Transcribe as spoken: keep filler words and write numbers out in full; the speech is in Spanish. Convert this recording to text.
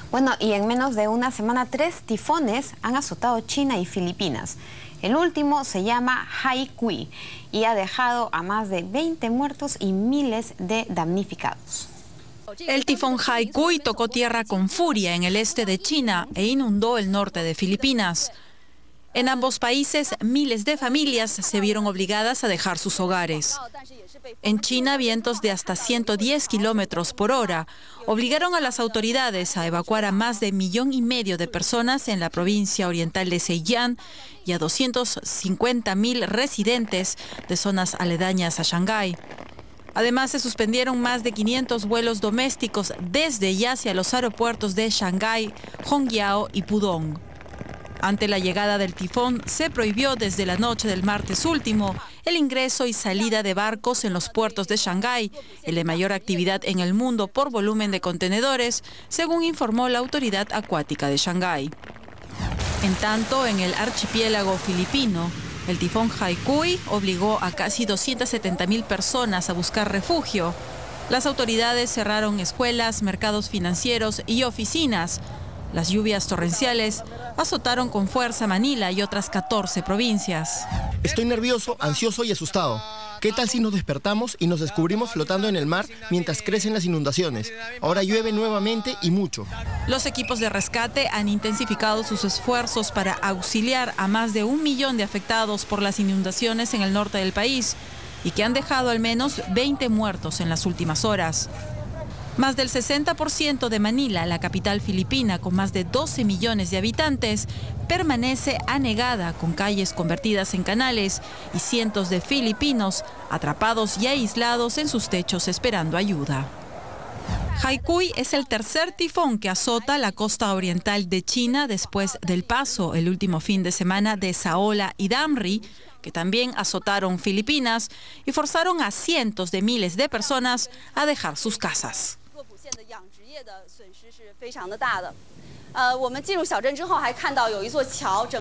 Bueno, y en menos de una semana, tres tifones han azotado China y Filipinas. El último se llama Haikui y ha dejado a más de veinte muertos y miles de damnificados. El tifón Haikui tocó tierra con furia en el este de China e inundó el norte de Filipinas. En ambos países, miles de familias se vieron obligadas a dejar sus hogares. En China, vientos de hasta ciento diez kilómetros por hora obligaron a las autoridades a evacuar a más de millón y medio de personas en la provincia oriental de Zhejiang y a doscientos cincuenta mil residentes de zonas aledañas a Shanghái. Además, se suspendieron más de quinientos vuelos domésticos desde y hacia los aeropuertos de Shanghái, Hongyao y Pudong. Ante la llegada del tifón, se prohibió desde la noche del martes último el ingreso y salida de barcos en los puertos de Shanghái, el de mayor actividad en el mundo por volumen de contenedores, según informó la autoridad acuática de Shanghái. En tanto, en el archipiélago filipino, el tifón Haikui obligó a casi doscientas setenta mil personas a buscar refugio. Las autoridades cerraron escuelas, mercados financieros y oficinas. Las lluvias torrenciales azotaron con fuerza Manila y otras catorce provincias. Estoy nervioso, ansioso y asustado. ¿Qué tal si nos despertamos y nos descubrimos flotando en el mar mientras crecen las inundaciones? Ahora llueve nuevamente y mucho. Los equipos de rescate han intensificado sus esfuerzos para auxiliar a más de un millón de afectados por las inundaciones en el norte del país y que han dejado al menos veinte muertos en las últimas horas. Más del sesenta por ciento de Manila, la capital filipina con más de doce millones de habitantes, permanece anegada con calles convertidas en canales y cientos de filipinos atrapados y aislados en sus techos esperando ayuda. Haikui es el tercer tifón que azota la costa oriental de China después del paso el último fin de semana de Saola y Damri, que también azotaron Filipinas y forzaron a cientos de miles de personas a dejar sus casas. 的养殖业的损失是非常的大的。呃，我们进入小镇之后，还看到有一座桥整。